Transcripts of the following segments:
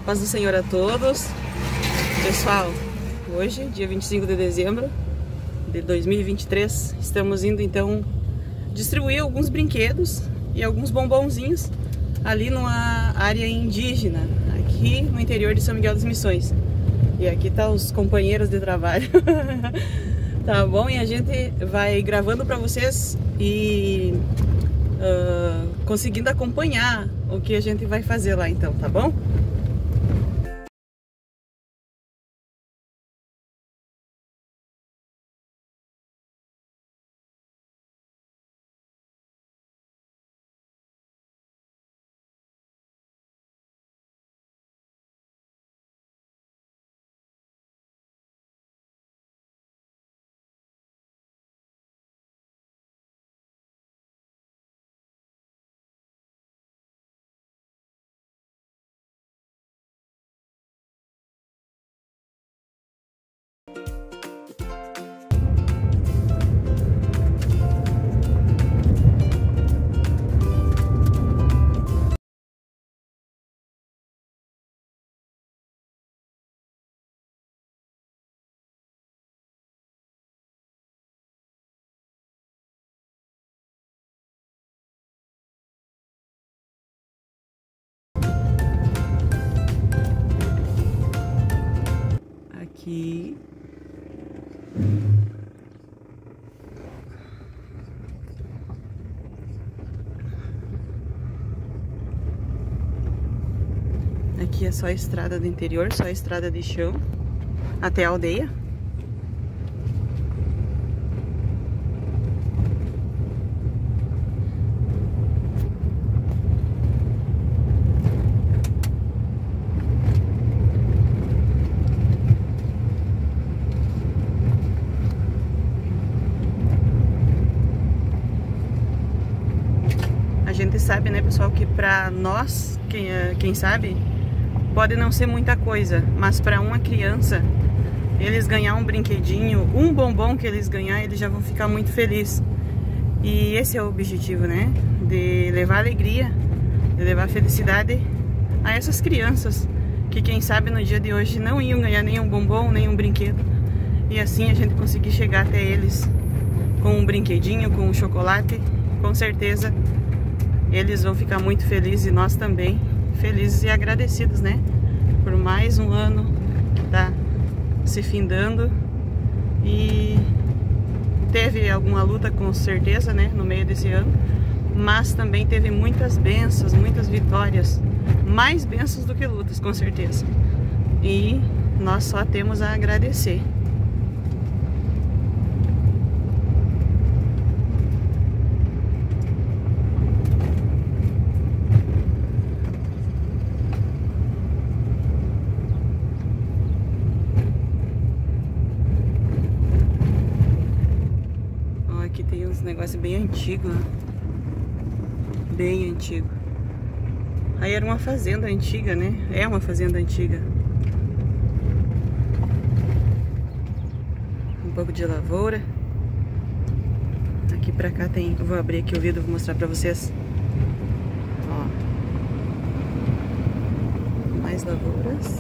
Paz do Senhor a todos. Pessoal, hoje, dia 25 de dezembro de 2023, estamos indo então distribuir alguns brinquedos e alguns bombonzinhos ali numa área indígena, aqui no interior de São Miguel das Missões. E aqui tá os companheiros de trabalho. Tá bom? E a gente vai gravando para vocês e conseguindo acompanhar o que a gente vai fazer lá então, tá bom? Aqui. Aqui é só a estrada do interior, só a estrada de chão até a aldeia. A gente sabe, né, pessoal, que pra nós, quem sabe, pode não ser muita coisa, mas pra uma criança, eles ganhar um brinquedinho, um bombom que eles ganhar, eles já vão ficar muito felizes. E esse é o objetivo, né, de levar alegria, de levar felicidade a essas crianças, que quem sabe no dia de hoje não iam ganhar nenhum bombom, nenhum brinquedo. E assim a gente conseguir chegar até eles com um brinquedinho, com um chocolate, com certeza eles vão ficar muito felizes e nós também felizes e agradecidos, né? Por mais um ano que tá se findando. E teve alguma luta com certeza, né? No meio desse ano. Mas também teve muitas bênçãos, muitas vitórias. Mais bênçãos do que lutas, com certeza. E nós só temos a agradecer. Aqui tem uns negócios bem antigos, né? Bem antigo. Aí era uma fazenda antiga, né? É uma fazenda antiga. Um pouco de lavoura. Aqui pra cá tem... Eu vou abrir aqui o vidro, vou mostrar pra vocês. Ó. Mais lavouras.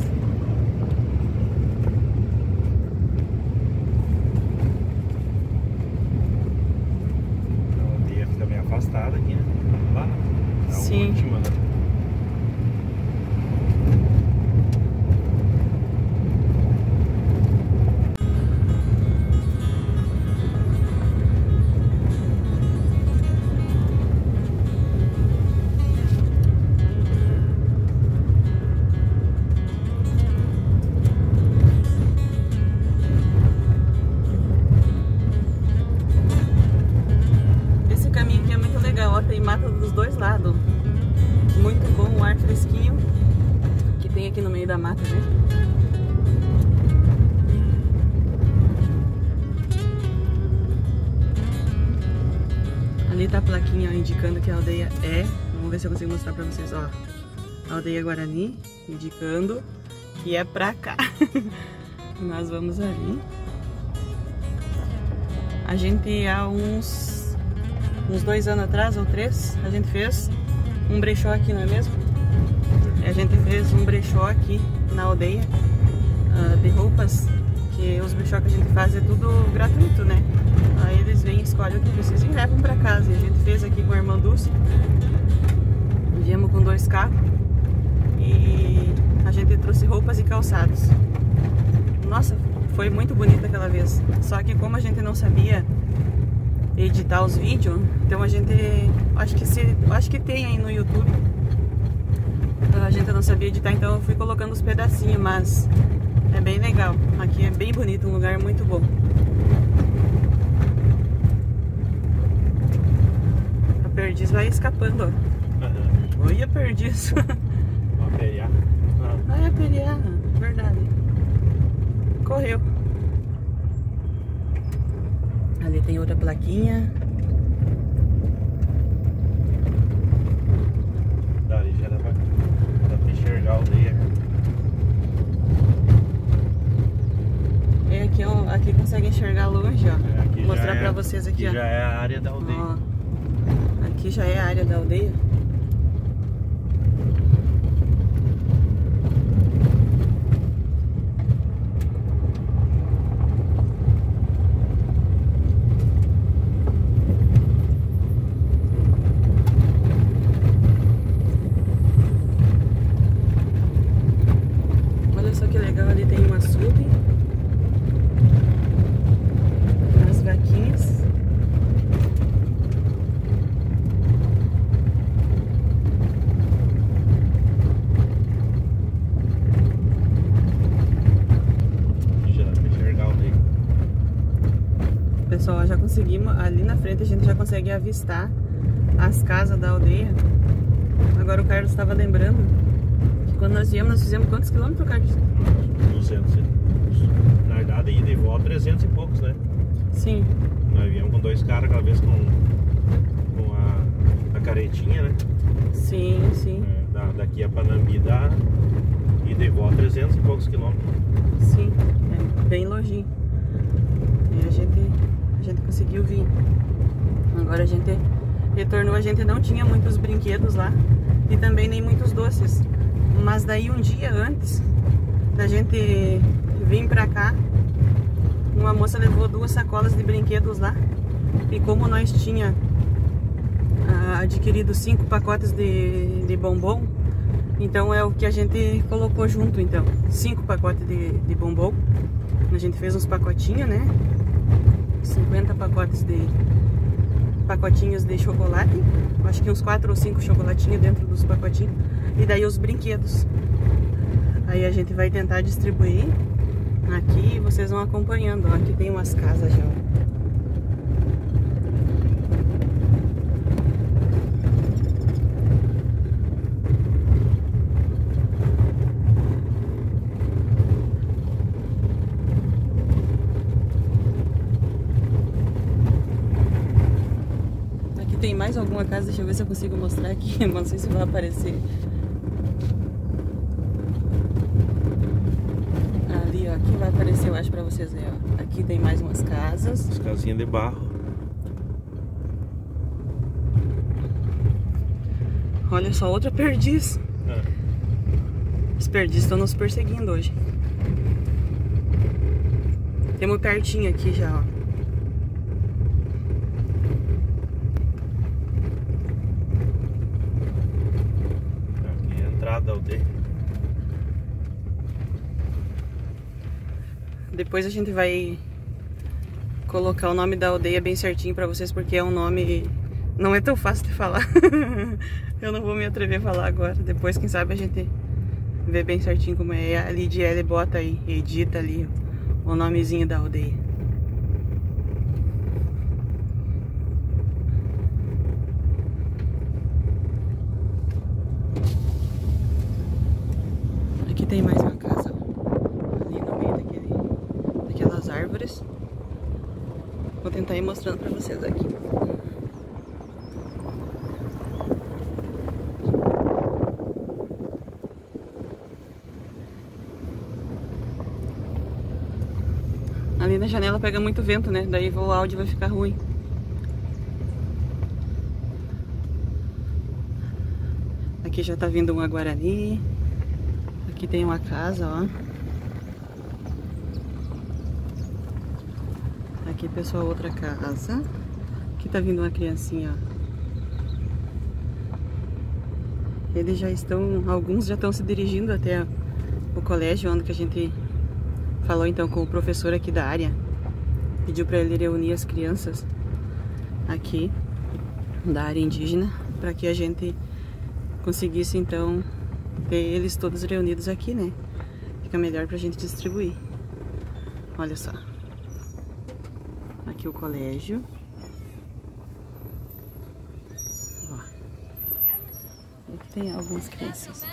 Afastada aqui, né? Lá, tá. Sim. Última, né? Tem mata dos dois lados. Muito bom o ar fresquinho que tem aqui no meio da mata, né? Ali tá a plaquinha indicando que a aldeia é... Vamos ver se eu consigo mostrar pra vocês, ó. A aldeia Guarani, indicando que é pra cá. Nós vamos ali. A gente há uns 2 anos atrás, ou 3, a gente fez um brechó aqui, não é mesmo? A gente fez um brechó aqui na aldeia de roupas, que os brechó que a gente faz é tudo gratuito, né? Aí eles vêm, escolhem o que precisam e levam pra casa. E a gente fez aqui com a irmã Dulce. Viemos com 2 carros e a gente trouxe roupas e calçados. Nossa, foi muito bonito aquela vez. Só que como a gente não sabia editar os vídeos, então a gente... Acho que tem aí no YouTube. A gente não sabia editar, então eu fui colocando os pedacinhos, mas é bem legal. Aqui é bem bonito, um lugar muito bom. A perdiz vai escapando, ó. Olha a perdiz. Ó, periá. Ah, é a periá, verdade. Correu. Ali tem outra plaquinha. Dali já dá pra enxergar a aldeia. É, aqui consegue enxergar longe, ó. Vou mostrar pra vocês aqui, ó. Já é a área da aldeia. Ó, aqui já é a área da aldeia. Olha só que legal, ali tem um açude. As vaquinhas. Já dá pra enxergar a aldeia. Pessoal, já conseguimos, ali na frente a gente já consegue avistar as casas da aldeia. Agora o Carlos estava lembrando que quando nós viemos, nós fizemos quantos quilômetros, Carlos? 200. Na verdade, ida e volta 300 e poucos, né? Sim. Nós viemos com 2 caras, aquela vez com a caretinha, né? Sim, sim. Daqui a Panambi dá ida e volta 300 e poucos quilômetros. Sim, é bem longinho. E a gente conseguiu vir. Agora a gente retornou, a gente não tinha muitos brinquedos lá e também nem muitos doces. Mas daí um dia antes da gente vir pra cá, uma moça levou 2 sacolas de brinquedos lá. E como nós tinha adquirido 5 pacotes de bombom, então é o que a gente colocou junto, então 5 pacotes de bombom. A gente fez uns pacotinhos, né? 50 pacotinhos de chocolate. Acho que uns 4 ou 5 chocolatinhos dentro dos pacotinhos. E daí os brinquedos. Aí a gente vai tentar distribuir aqui e vocês vão acompanhando, ó. Aqui tem umas casas já, ó. Tem mais alguma casa, deixa eu ver se eu consigo mostrar aqui, mas não sei se vai aparecer. Ali, ó, aqui vai aparecer, eu acho, pra vocês verem, ó. Aqui tem mais umas casas. As casinhas de barro. Olha só, outra perdiz. Os perdizes estão nos perseguindo hoje. Temos pertinho aqui já, ó. Da aldeia. Depois a gente vai colocar o nome da aldeia bem certinho pra vocês, porque é um nome... não é tão fácil de falar. Eu não vou me atrever a falar agora. Depois, quem sabe, a gente vê bem certinho como é. A Lidiele bota aí, edita ali o nomezinho da aldeia. Aqui tem mais uma casa, ó, ali no meio daquelas árvores. Vou tentar ir mostrando pra vocês aqui. Ali na janela pega muito vento, né? Daí o áudio vai ficar ruim. Aqui já tá vindo uma guarani. Aqui tem uma casa, ó. Aqui, pessoal, outra casa. Aqui tá vindo uma criancinha, ó. Eles já estão, alguns já estão se dirigindo até o colégio, onde que a gente falou então com o professor aqui da área. Pediu para ele reunir as crianças aqui da área indígena, para que a gente conseguisse então ter eles todos reunidos aqui, né? Fica melhor pra gente distribuir. Olha só. Aqui o colégio. Ó. Aqui tem algumas crianças.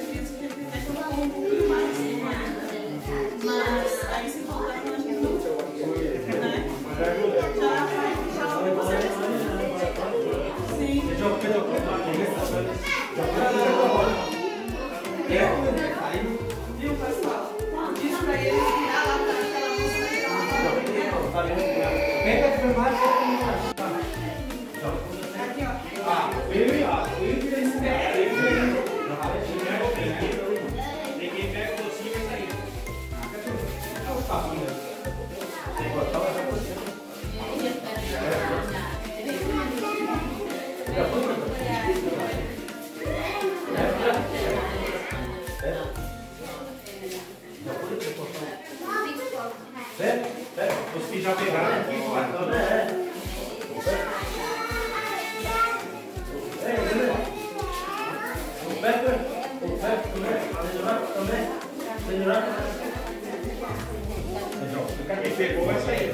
Mas aí se voltar, a gente não Os que já pegaram aqui, quem pegou vai sair.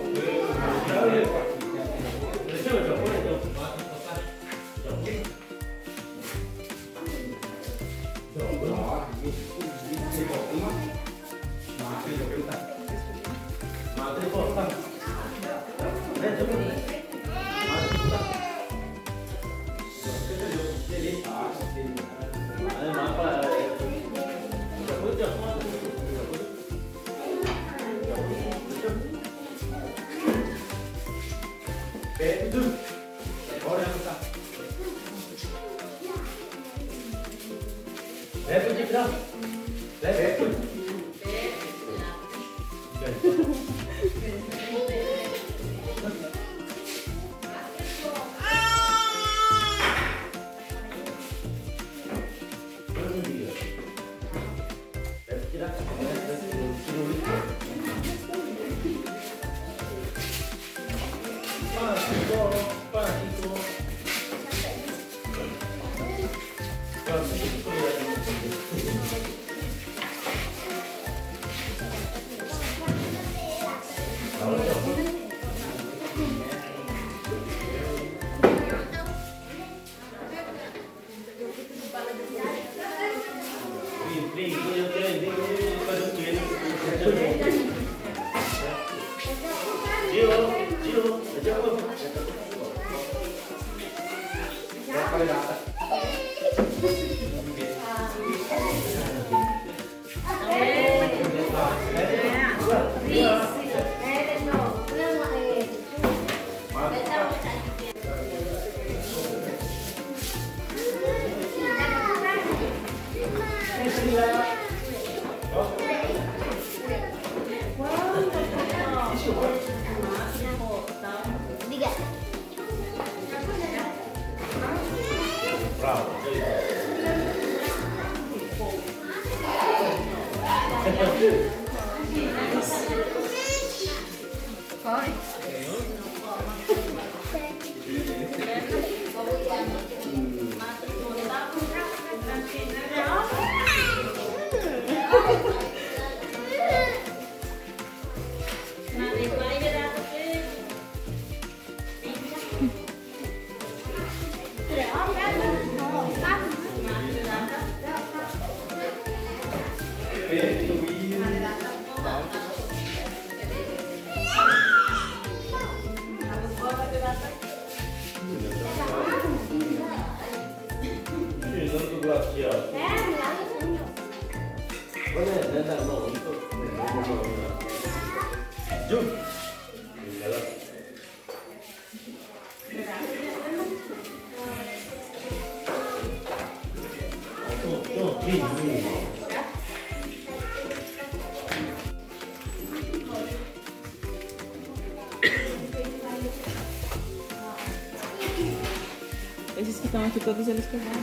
Esses que estão aqui, todos eles pegaram.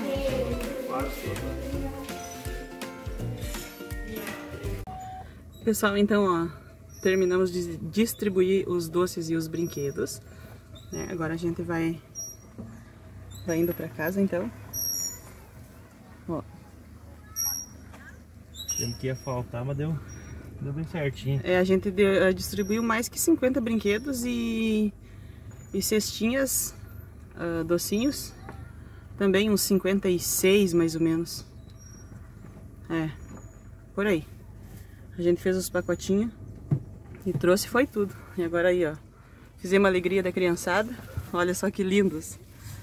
Pessoal, então, ó, terminamos de distribuir os doces e os brinquedos, né? Agora a gente vai indo pra casa, então. Ó. Temos que ia faltar, mas deu bem certinho. A gente distribuiu mais que 50 brinquedos e cestinhas, docinhos. Também uns 56, mais ou menos. Por aí. A gente fez os pacotinhos e trouxe, foi tudo. E agora aí, ó, fizemos a alegria da criançada. Olha só que lindos.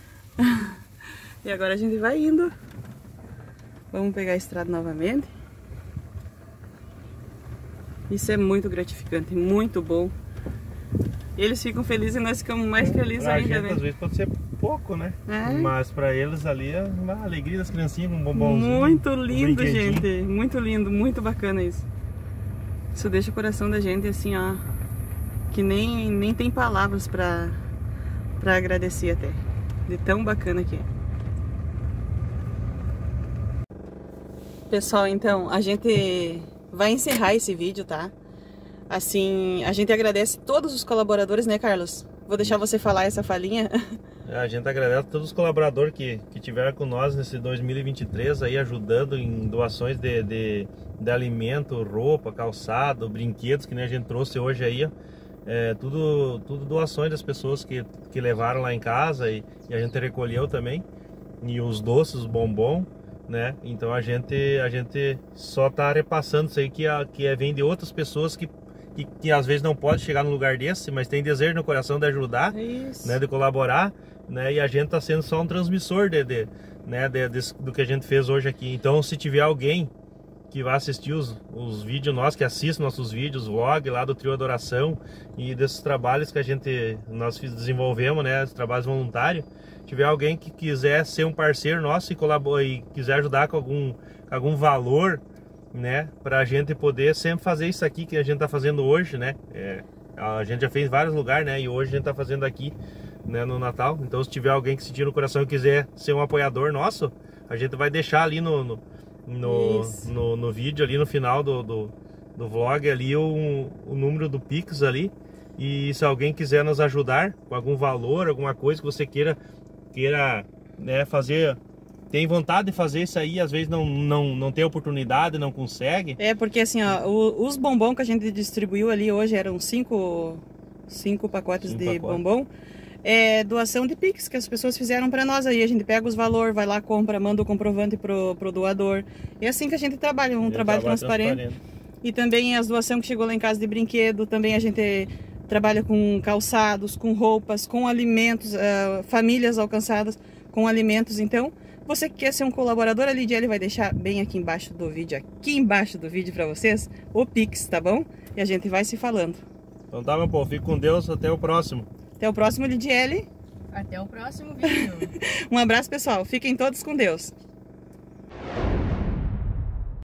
E agora a gente vai indo. Vamos pegar a estrada novamente. Isso é muito gratificante, muito bom. Eles ficam felizes e nós ficamos mais felizes pra ainda, gente, né? às vezes pode ser pouco, né? É. Mas pra eles ali é uma alegria das criancinhas com um bombonzinho. Muito lindo, gente. Muito lindo, muito bacana isso. Isso deixa o coração da gente assim, ó, que nem tem palavras pra agradecer até. De tão bacana que é. Pessoal, então, a gente vai encerrar esse vídeo, tá? Assim, a gente agradece todos os colaboradores, né, Carlos? Vou deixar você falar essa falinha. A gente agradece a todos os colaboradores que tiveram com nós nesse 2023 aí, ajudando em doações de alimento, roupa, calçado, brinquedos, que nem a gente trouxe hoje aí, ó. Tudo doações das pessoas que levaram lá em casa e a gente recolheu também. E os doces, os bombons, né? Então a gente só tá repassando isso aí que vem de outras pessoas que às vezes não pode chegar num lugar desse, mas tem desejo no coração de ajudar, né, de colaborar, né, e a gente tá sendo só um transmissor do que a gente fez hoje aqui. Então, se tiver alguém que vai assistir os vídeos nossos, que assiste nossos vídeos, vlog lá do Trio Adoração e desses trabalhos que nós desenvolvemos, né, os trabalhos voluntários, tiver alguém que quiser ser um parceiro nosso e quiser ajudar com algum valor, né, pra gente poder sempre fazer isso aqui que a gente tá fazendo hoje, né? A gente já fez em vários lugares, né? E hoje a gente tá fazendo aqui, né, no Natal. Então, se tiver alguém que sentir no coração e quiser ser um apoiador nosso, a gente vai deixar ali no vídeo, ali no final do vlog, ali o número do Pix ali. E se alguém quiser nos ajudar com algum valor, alguma coisa que você queira, né, fazer, tem vontade de fazer isso aí, às vezes não tem oportunidade, não consegue. Porque assim, ó, os bombons que a gente distribuiu ali hoje eram 5 pacotes de bombom. É doação de Pix que as pessoas fizeram para nós. Aí a gente pega os valores, vai lá, compra, manda o comprovante pro doador. É assim que a gente trabalha, um trabalho transparente. E também as doações que chegou lá em casa de brinquedo, também a gente trabalha com calçados, com roupas, com alimentos, famílias alcançadas com alimentos. Então, você que quer ser um colaborador, a Lidiele vai deixar bem aqui embaixo do vídeo para vocês, o Pix, tá bom? E a gente vai se falando. Então tá, meu povo, fique com Deus, até o próximo. Até o próximo, Lidiele. Até o próximo vídeo. Um abraço, pessoal. Fiquem todos com Deus.